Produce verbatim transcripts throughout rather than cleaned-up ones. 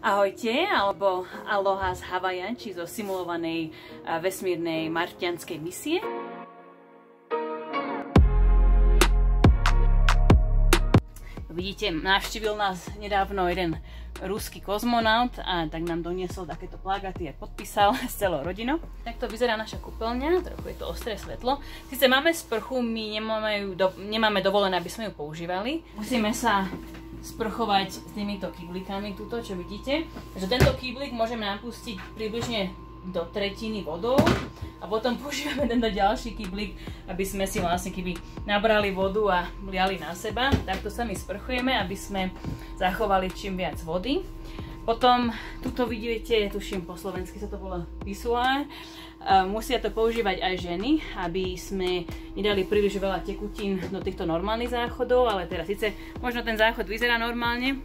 Ahojte, alebo aloha z Havaja, či zo simulovanej vesmírnej marťanskej misie. Vidíte, navštívil nás nedávno jeden ruský kozmonaut a tak nám doniesol takéto plagáty a podpísal s celou rodinou. Takto vyzerá naša kúpeľňa, trochu je to ostré svetlo. Sice máme sprchu, my nemáme, do, nemáme dovolené, aby sme ju používali. Musíme sa sprchovať s týmito kýblikami, túto, čo vidíte. Takže tento kýblik môžeme napustiť približne do tretiny vodou a potom používame tento ďalší kýblik, aby sme si vlastne keby nabrali vodu a liali na seba. Takto sa my sprchujeme, aby sme zachovali čím viac vody. Potom tuto vidíte, tuším po slovensky sa to volá pisuár. Musia to používať aj ženy, aby sme nedali príliš veľa tekutín do týchto normálnych záchodov, ale teraz síce možno ten záchod vyzerá normálne,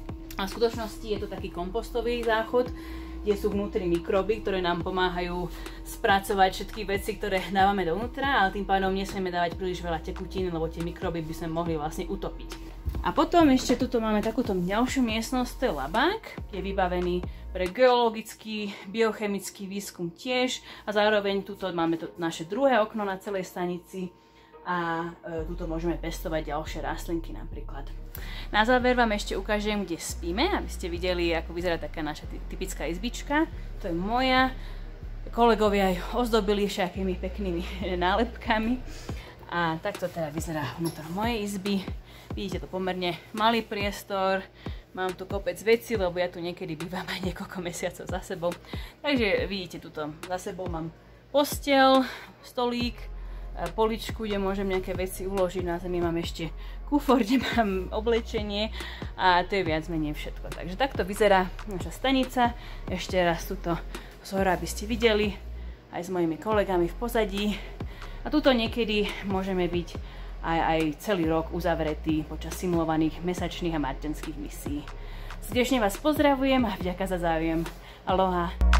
a v skutočnosti je to taký kompostový záchod, kde sú vnútri mikróby, ktoré nám pomáhajú spracovať všetky veci, ktoré dávame dovnútra, ale tým pádom nesmieme dávať príliš veľa tekutín, lebo tie mikróby by sme mohli vlastne utopiť. A potom ešte tuto máme takúto ďalšiu miestnosť, to je labák, je vybavený pre geologický, biochemický výskum tiež a zároveň tuto máme to naše druhé okno na celej stanici a e, tuto môžeme pestovať ďalšie rastlinky napríklad. Na záver vám ešte ukážem, kde spíme, aby ste videli, ako vyzerá taká naša typická izbička. To je moja. Kolegovia ju ozdobili všakými peknými nálepkami. A takto teda vyzerá vnútor mojej izby. Vidíte to pomerne malý priestor. Mám tu kopec vecí, lebo ja tu niekedy bývam aj niekoľko mesiacov za sebou. Takže vidíte tuto za sebou mám posteľ, stolík, poličku, kde môžem nejaké veci uložiť. Na zemi mám ešte kufor, kde mám oblečenie a to je viac menej všetko. Takže takto vyzerá naša stanica. Ešte raz tuto zhora, aby ste videli aj s mojimi kolegami v pozadí. A tuto niekedy môžeme byť aj, aj celý rok uzavretí počas simulovaných mesačných a marťanských misií. Srdečne vás pozdravujem a vďaka za záujem. Aloha!